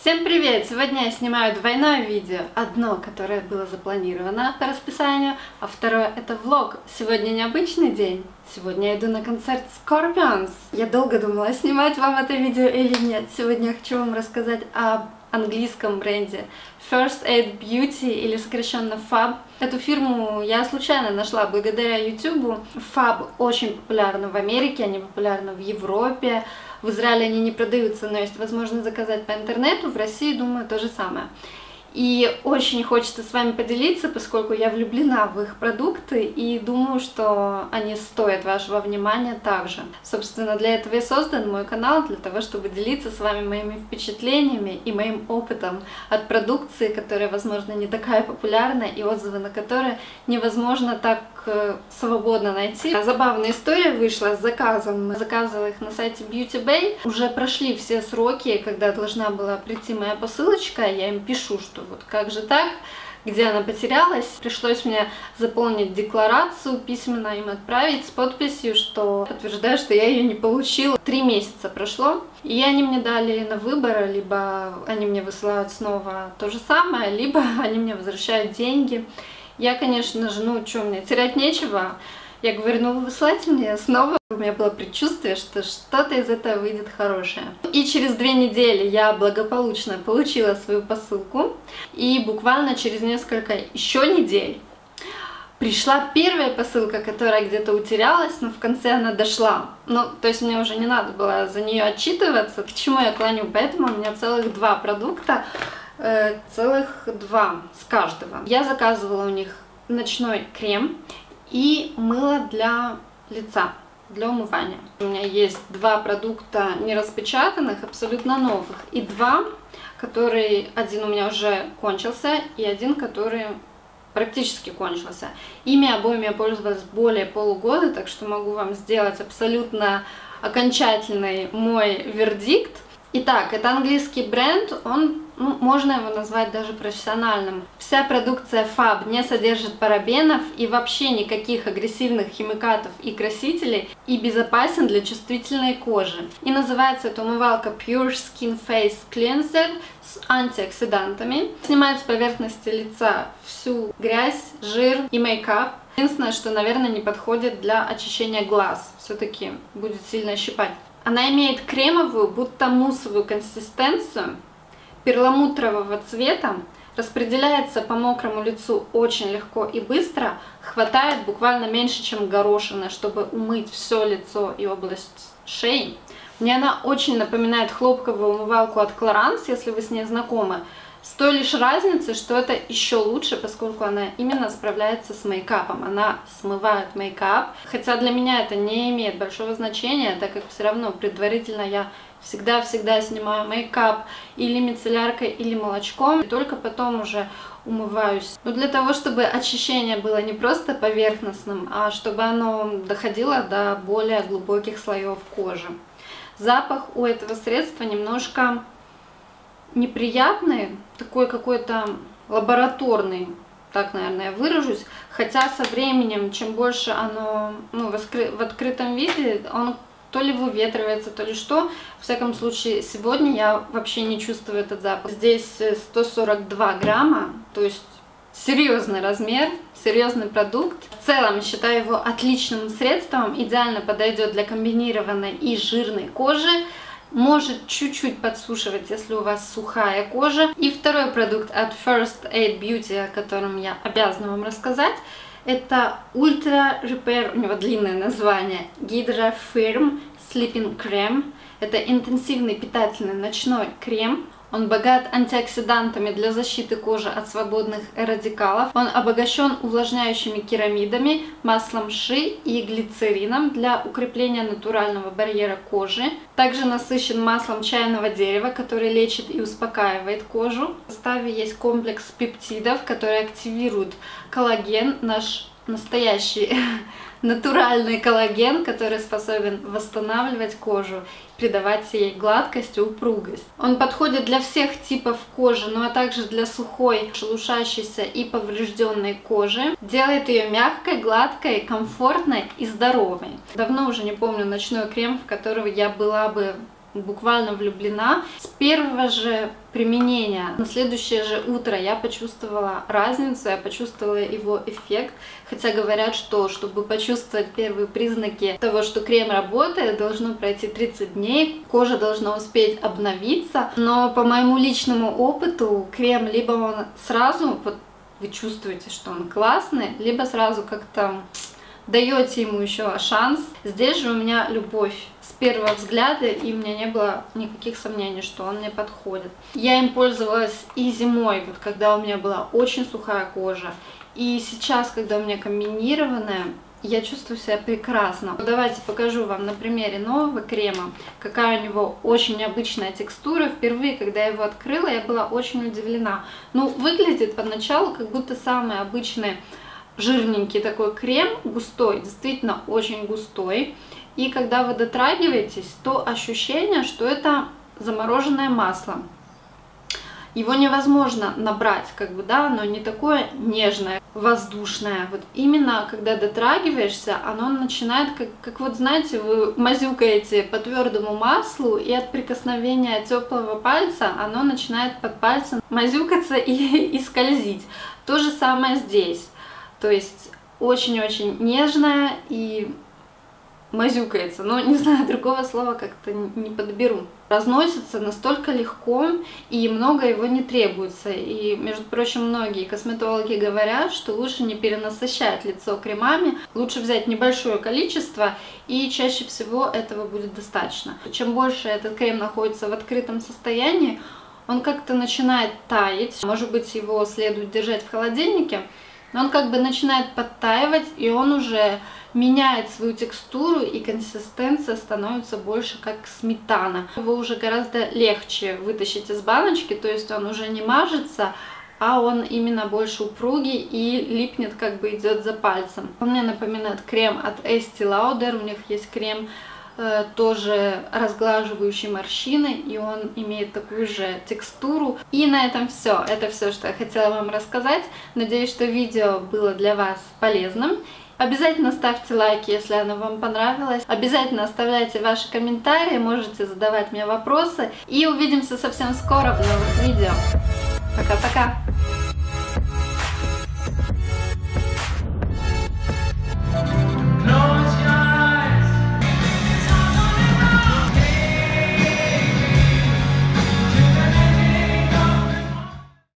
Всем привет! Сегодня я снимаю двойное видео. Одно, которое было запланировано по расписанию, а второе это влог. Сегодня необычный день. Сегодня я иду на концерт Scorpions. Я долго думала, снимать вам это видео или нет. Сегодня я хочу вам рассказать об английском бренде First Aid Beauty, или сокращенно FAB. Эту фирму я случайно нашла благодаря YouTube. FAB очень популярна в Америке, они популярны в Европе. В Израиле они не продаются, но есть возможность заказать по интернету. В России, думаю, то же самое. И очень хочется с вами поделиться, поскольку я влюблена в их продукты и думаю, что они стоят вашего внимания также. Собственно, для этого и создан мой канал, для того, чтобы делиться с вами моими впечатлениями и моим опытом от продукции, которая, возможно, не такая популярна и отзывы на которые невозможно так свободно найти. Забавная история вышла с заказом. Заказывала их на сайте Beauty Bay. Уже прошли все сроки, когда должна была прийти моя посылочка. Я им пишу, что вот как же так, где она потерялась. Пришлось мне заполнить декларацию, письменно им отправить с подписью, что подтверждаю, что я ее не получила. 3 месяца прошло, и они мне дали на выбор, либо они мне высылают снова то же самое, либо они мне возвращают деньги. Я, конечно же, что мне терять нечего. Я говорю, вы высылайте мне снова. У меня было предчувствие, что что-то из этого выйдет хорошее. И через 2 недели я благополучно получила свою посылку. И буквально через несколько еще недель пришла первая посылка, которая где-то утерялась, но в конце она дошла. То есть мне уже не надо было за нее отчитываться. К чему я клоню? Поэтому у меня целых 2 продукта. Целых 2 с каждого. Я заказывала у них ночной крем и мыло для лица, для умывания. У меня есть 2 продукта не распечатанных, абсолютно новых, и 2, которые, один у меня уже кончился, и один, который практически кончился. Ими обоими я пользовалась более полугода, так что могу вам сделать абсолютно окончательный мой вердикт. Итак, это английский бренд, можно его назвать даже профессиональным. Вся продукция FAB не содержит парабенов и вообще никаких агрессивных химикатов и красителей, и безопасен для чувствительной кожи. И называется эта умывалка Pure Skin Face Cleanser с антиоксидантами. Снимает с поверхности лица всю грязь, жир и мейкап. Единственное, что, наверное, не подходит для очищения глаз. Все-таки будет сильно щипать. Она имеет кремовую, будто муссовую консистенцию, перламутрового цвета, распределяется по мокрому лицу очень легко и быстро, хватает буквально меньше, чем горошина, чтобы умыть все лицо и область шеи. Мне она очень напоминает хлопковую умывалку от Clarins, если вы с ней знакомы, с той лишь разницей, что это еще лучше, поскольку она именно справляется с мейкапом. Она смывает мейкап, хотя для меня это не имеет большого значения, так как все равно предварительно я всегда снимаю мейкап или мицелляркой, или молочком, и только потом уже умываюсь. Но для того, чтобы очищение было не просто поверхностным, а чтобы оно доходило до более глубоких слоев кожи. Запах у этого средства немножко неприятный, такой какой-то лабораторный, так, наверное, выражусь. Хотя со временем, чем больше оно в открытом виде, он то ли выветривается, то ли что. В всяком случае, сегодня я вообще не чувствую этот запах. Здесь 142 грамма, то есть серьезный размер, серьезный продукт. В целом, считаю его отличным средством, идеально подойдет для комбинированной и жирной кожи. Может чуть-чуть подсушивать, если у вас сухая кожа. И второй продукт от First Aid Beauty, о котором я обязана вам рассказать, это Ultra Repair, у него длинное название, Hydra Firm Sleeping Cream. Это интенсивный питательный ночной крем. Он богат антиоксидантами для защиты кожи от свободных радикалов. Он обогащен увлажняющими керамидами, маслом ши и глицерином для укрепления натурального барьера кожи. Также насыщен маслом чайного дерева, который лечит и успокаивает кожу. В составе есть комплекс пептидов, которые активируют коллаген, наш настоящий натуральный коллаген, который способен восстанавливать кожу, придавать ей гладкость и упругость. Он подходит для всех типов кожи, а также для сухой, шелушащейся и поврежденной кожи. Делает ее мягкой, гладкой, комфортной и здоровой. Давно уже не помню ночной крем, в которого я была бы буквально влюблена. С первого же применения на следующее же утро я почувствовала разницу, я почувствовала его эффект. Хотя говорят, что чтобы почувствовать первые признаки того, что крем работает, должно пройти 30 дней, кожа должна успеть обновиться. Но по моему личному опыту крем либо он сразу, вот вы чувствуете, что он классный, либо сразу как-то даете ему еще шанс. Здесь же у меня любовь с первого взгляда, и у меня не было никаких сомнений, что он мне подходит. Я им пользовалась и зимой, вот когда у меня была очень сухая кожа, и сейчас, когда у меня комбинированная, я чувствую себя прекрасно. Давайте покажу вам на примере нового крема, какая у него очень необычная текстура. Впервые, когда я его открыла, я была очень удивлена. Ну, выглядит поначалу как будто самый обычный жирненький такой крем, густой, действительно очень густой. И когда вы дотрагиваетесь, то ощущение, что это замороженное масло. Его невозможно набрать, как бы, да, оно не такое нежное, воздушное. Вот именно когда дотрагиваешься, оно начинает, как вот знаете, вы мазюкаете по твердому маслу, и от прикосновения теплого пальца оно начинает под пальцем мазюкаться и скользить. То же самое здесь. То есть очень-очень нежная и мазюкается. Но не знаю, другого слова как-то не подберу. Разносится настолько легко, и много его не требуется. И, между прочим, многие косметологи говорят, что лучше не перенасыщать лицо кремами, лучше взять небольшое количество, и чаще всего этого будет достаточно. Чем больше этот крем находится в открытом состоянии, он как-то начинает таять. Может быть, его следует держать в холодильнике, но он как бы начинает подтаивать, и он уже меняет свою текстуру, и консистенция становится больше как сметана. Его уже гораздо легче вытащить из баночки, то есть он уже не мажется, а он именно больше упругий и липнет, как бы идет за пальцем. Он мне напоминает крем от Estee Lauder, у них есть крем тоже разглаживающий морщины, и он имеет такую же текстуру. И на этом все. Это все, что я хотела вам рассказать. Надеюсь, что видео было для вас полезным. Обязательно ставьте лайки, если оно вам понравилось. Обязательно оставляйте ваши комментарии, можете задавать мне вопросы. И увидимся совсем скоро в новых видео. Пока-пока!